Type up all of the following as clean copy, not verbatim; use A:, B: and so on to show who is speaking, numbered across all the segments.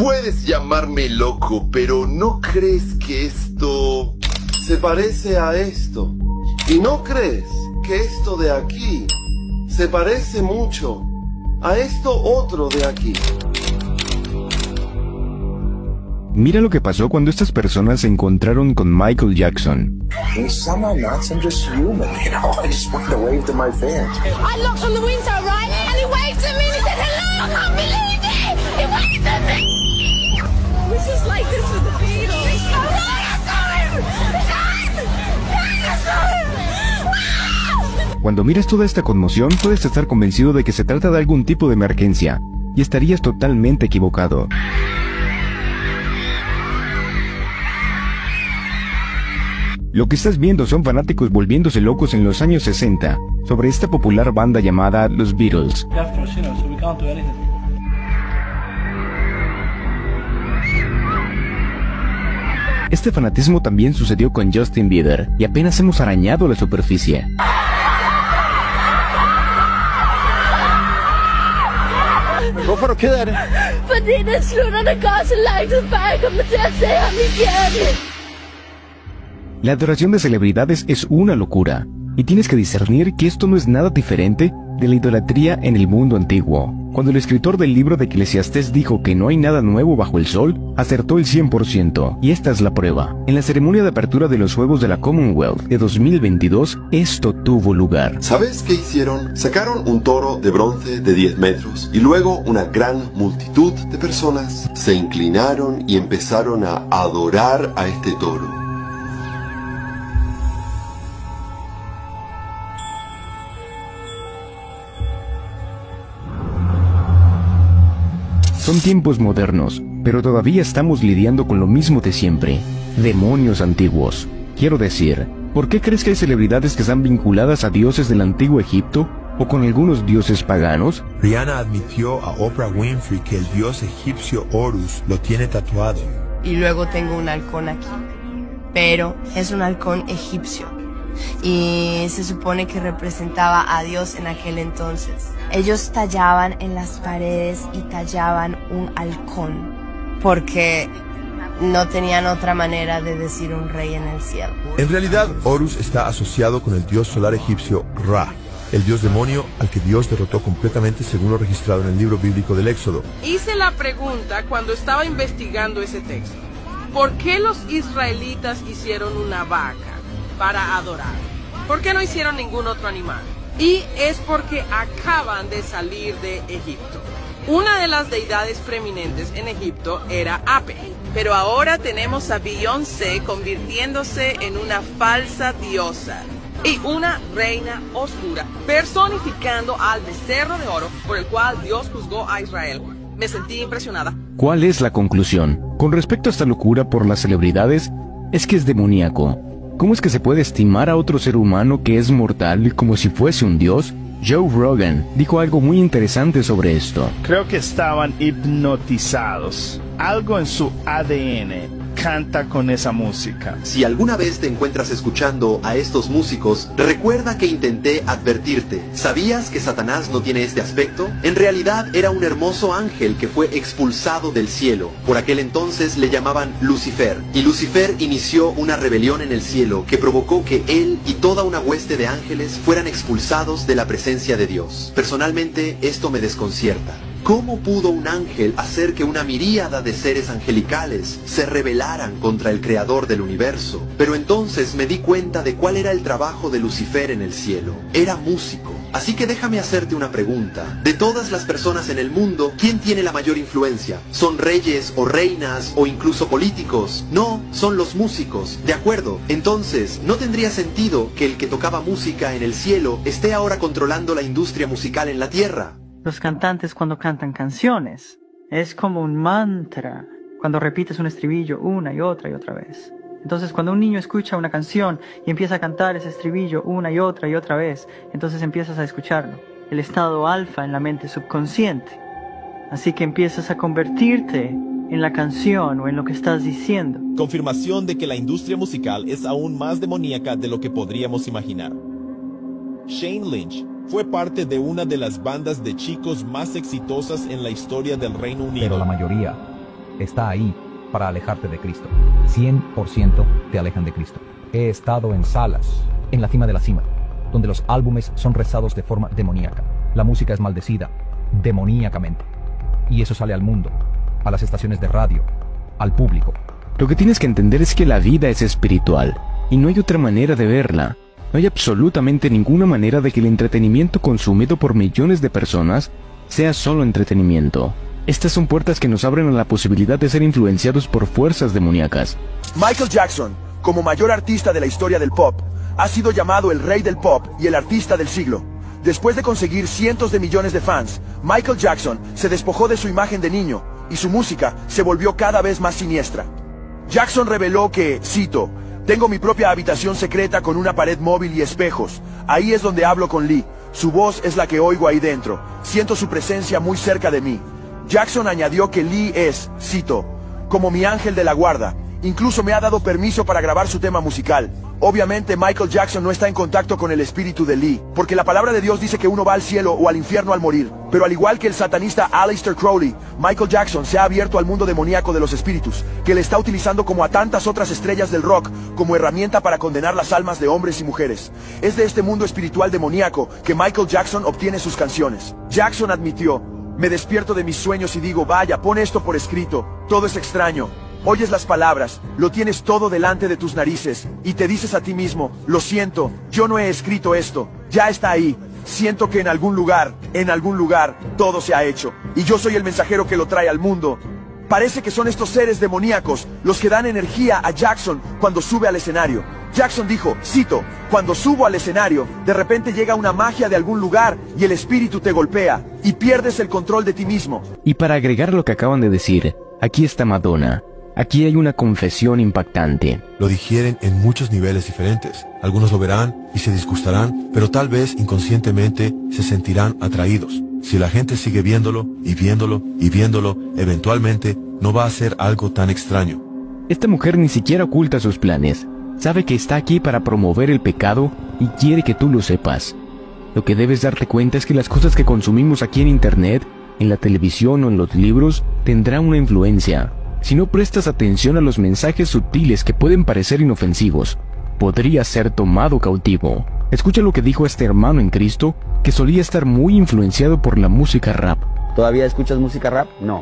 A: Puedes llamarme loco, pero ¿no crees que esto se parece a esto? ¿Y no crees que esto de aquí se parece mucho a esto otro de aquí?
B: Mira lo que pasó cuando estas personas se encontraron con Michael Jackson.
C: Some are nuts, I'm just human, you know. I just wanted to wave to my fans.
D: I looked on the window, right? And he waved to me and he said, hello, I can't believe it! He waved at me! This is like this with the Beatles. Oh, I saw him! I saw him!
B: Cuando miras toda esta conmoción, puedes estar convencido de que se trata de algún tipo de emergencia, y estarías totalmente equivocado. Lo que estás viendo son fanáticos volviéndose locos en los años 60 sobre esta popular banda llamada los Beatles. Este fanatismo también sucedió con Justin Bieber, y apenas hemos arañado la superficie.
E: Hvorfor er du ked af det?
D: Fordi det slutter, det går så langt tilbage, kommer til at se ham igen.
B: La adoración de celebridades es una locura, y tienes que discernir que esto no es nada diferente de la idolatría en el mundo antiguo. Cuando el escritor del libro de Eclesiastés dijo que no hay nada nuevo bajo el sol, acertó el 100%, y esta es la prueba. En la ceremonia de apertura de los Juegos de la Commonwealth de 2022, esto tuvo lugar.
A: ¿Sabes qué hicieron? Sacaron un toro de bronce de 10 metros y luego una gran multitud de personas se inclinaron y empezaron a adorar a este toro.
B: Son tiempos modernos, pero todavía estamos lidiando con lo mismo de siempre. Demonios antiguos. Quiero decir, ¿por qué crees que hay celebridades que están vinculadas a dioses del antiguo Egipto o con algunos dioses paganos?
F: Rihanna admitió a Oprah Winfrey que el dios egipcio Horus lo tiene tatuado.
G: Y luego tengo un halcón aquí, pero es un halcón egipcio. Y se supone que representaba a Dios en aquel entonces. Ellos tallaban en las paredes y tallaban un halcón, porque no tenían otra manera de decir un rey en el cielo.
F: En realidad, Horus está asociado con el dios solar egipcio Ra, el dios demonio al que Dios derrotó completamente según lo registrado en el libro bíblico del Éxodo.
H: Hice la pregunta cuando estaba investigando ese texto. ¿Por qué los israelitas hicieron una vaca para adorar? ¿Por qué no hicieron ningún otro animal? Y es porque acaban de salir de Egipto. Una de las deidades preeminentes en Egipto era Ape, pero ahora tenemos a Beyoncé convirtiéndose en una falsa diosa y una reina oscura, personificando al becerro de oro por el cual Dios juzgó a Israel. Me sentí impresionada.
B: ¿Cuál es la conclusión? Con respecto a esta locura por las celebridades, es que es demoníaco. ¿Cómo es que se puede estimar a otro ser humano que es mortal como si fuese un dios? Joe Rogan dijo algo muy interesante sobre esto.
E: Creo que estaban hipnotizados. Algo en su ADN canta con esa música.
I: Si alguna vez te encuentras escuchando a estos músicos, recuerda que intenté advertirte. ¿Sabías que Satanás no tiene este aspecto? En realidad era un hermoso ángel que fue expulsado del cielo. Por aquel entonces le llamaban Lucifer. Y Lucifer inició una rebelión en el cielo que provocó que él y toda una hueste de ángeles fueran expulsados de la presencia de Dios. Personalmente, esto me desconcierta. ¿Cómo pudo un ángel hacer que una miríada de seres angelicales se rebelaran contra el creador del universo? Pero entonces me di cuenta de cuál era el trabajo de Lucifer en el cielo. Era músico. Así que déjame hacerte una pregunta. De todas las personas en el mundo, ¿quién tiene la mayor influencia? ¿Son reyes o reinas o incluso políticos? No, son los músicos. De acuerdo. Entonces, ¿no tendría sentido que el que tocaba música en el cielo esté ahora controlando la industria musical en la tierra?
J: Los cantantes cuando cantan canciones, es como un mantra, cuando repites un estribillo una y otra vez. Entonces cuando un niño escucha una canción y empieza a cantar ese estribillo una y otra vez, entonces empiezas a escucharlo. El estado alfa en la mente subconsciente. Así que empiezas a convertirte en la canción o en lo que estás diciendo.
K: Confirmación de que la industria musical es aún más demoníaca de lo que podríamos imaginar. Shane Lynch fue parte de una de las bandas de chicos más exitosas en la historia del Reino Unido.
L: Pero la mayoría está ahí para alejarte de Cristo. 100% te alejan de Cristo. He estado en salas, en la cima de la cima, donde los álbumes son rezados de forma demoníaca. La música es maldecida, demoníacamente. Y eso sale al mundo, a las estaciones de radio, al público.
B: Lo que tienes que entender es que la vida es espiritual, y no hay otra manera de verla. No hay absolutamente ninguna manera de que el entretenimiento consumido por millones de personas sea solo entretenimiento. Estas son puertas que nos abren a la posibilidad de ser influenciados por fuerzas demoníacas.
M: Michael Jackson, como mayor artista de la historia del pop, ha sido llamado el rey del pop y el artista del siglo. Después de conseguir cientos de millones de fans, Michael Jackson se despojó de su imagen de niño y su música se volvió cada vez más siniestra. Jackson reveló que, cito, "Tengo mi propia habitación secreta con una pared móvil y espejos. Ahí es donde hablo con Lee. Su voz es la que oigo ahí dentro. Siento su presencia muy cerca de mí." Jackson añadió que Lee es, cito, "como mi ángel de la guarda. Incluso me ha dado permiso para grabar su tema musical." Obviamente Michael Jackson no está en contacto con el espíritu de Lee, porque la palabra de Dios dice que uno va al cielo o al infierno al morir. Pero al igual que el satanista Aleister Crowley, Michael Jackson se ha abierto al mundo demoníaco de los espíritus, que le está utilizando como a tantas otras estrellas del rock, como herramienta para condenar las almas de hombres y mujeres. Es de este mundo espiritual demoníaco que Michael Jackson obtiene sus canciones. Jackson admitió, "Me despierto de mis sueños y digo, vaya, pon esto por escrito, todo es extraño. Oyes las palabras, lo tienes todo delante de tus narices, y te dices a ti mismo, lo siento, yo no he escrito esto, ya está ahí. Siento que en algún lugar, todo se ha hecho, y yo soy el mensajero que lo trae al mundo." Parece que son estos seres demoníacos los que dan energía a Jackson cuando sube al escenario. Jackson dijo, cito, "Cuando subo al escenario, de repente llega una magia de algún lugar y el espíritu te golpea, y pierdes el control de ti mismo."
B: Y para agregar lo que acaban de decir, aquí está Madonna. Aquí hay una confesión impactante.
F: Lo digieren en muchos niveles diferentes. Algunos lo verán y se disgustarán, pero tal vez inconscientemente se sentirán atraídos. Si la gente sigue viéndolo y viéndolo y viéndolo, eventualmente no va a ser algo tan extraño.
B: Esta mujer ni siquiera oculta sus planes. Sabe que está aquí para promover el pecado y quiere que tú lo sepas. Lo que debes darte cuenta es que las cosas que consumimos aquí en internet, en la televisión o en los libros, tendrán una influencia. Si no prestas atención a los mensajes sutiles que pueden parecer inofensivos, podrías ser tomado cautivo. Escucha lo que dijo este hermano en Cristo, que solía estar muy influenciado por la música rap.
N: ¿Todavía escuchas música rap? No.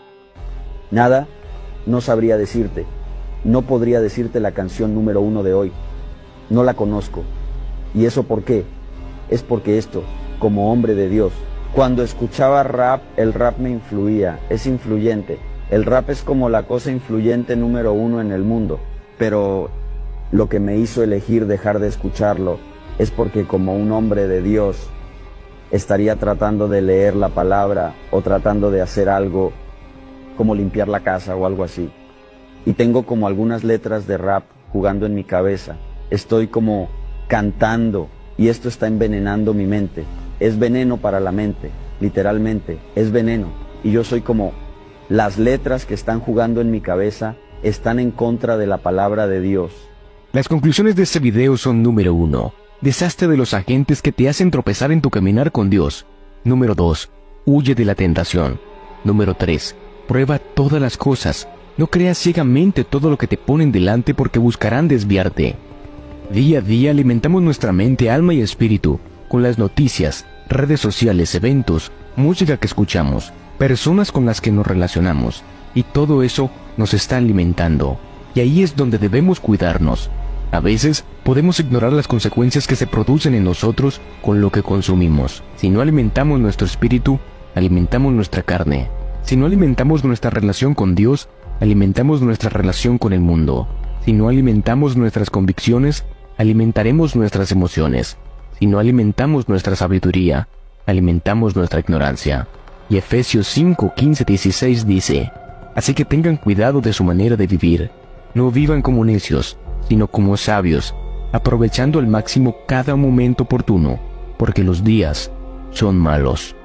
N: Nada, no sabría decirte. No podría decirte la canción número 1 de hoy. No la conozco. ¿Y eso por qué? Es porque esto, como hombre de Dios, cuando escuchaba rap, el rap me influía, es influyente. El rap es como la cosa influyente número 1 en el mundo, pero lo que me hizo elegir dejar de escucharlo es porque como un hombre de Dios estaría tratando de leer la palabra o tratando de hacer algo como limpiar la casa o algo así. Y tengo como algunas letras de rap jugando en mi cabeza. Estoy como cantando y esto está envenenando mi mente. Es veneno para la mente, literalmente, es veneno. Y yo soy como... Las letras que están jugando en mi cabeza están en contra de la palabra de Dios.
B: Las conclusiones de este video son: número 1, deshazte de los agentes que te hacen tropezar en tu caminar con Dios. Número 2, huye de la tentación. Número 3, prueba todas las cosas. No creas ciegamente todo lo que te ponen delante porque buscarán desviarte. Día a día alimentamos nuestra mente, alma y espíritu con las noticias, redes sociales, eventos, música que escuchamos, personas con las que nos relacionamos, y todo eso nos está alimentando, y ahí es donde debemos cuidarnos. A veces podemos ignorar las consecuencias que se producen en nosotros con lo que consumimos. Si no alimentamos nuestro espíritu, alimentamos nuestra carne. Si no alimentamos nuestra relación con Dios, alimentamos nuestra relación con el mundo. Si no alimentamos nuestras convicciones, alimentaremos nuestras emociones. Si no alimentamos nuestra sabiduría, alimentamos nuestra ignorancia. Y Efesios 5, 15, 16 dice, así que tengan cuidado de su manera de vivir. No vivan como necios, sino como sabios, aprovechando al máximo cada momento oportuno, porque los días son malos.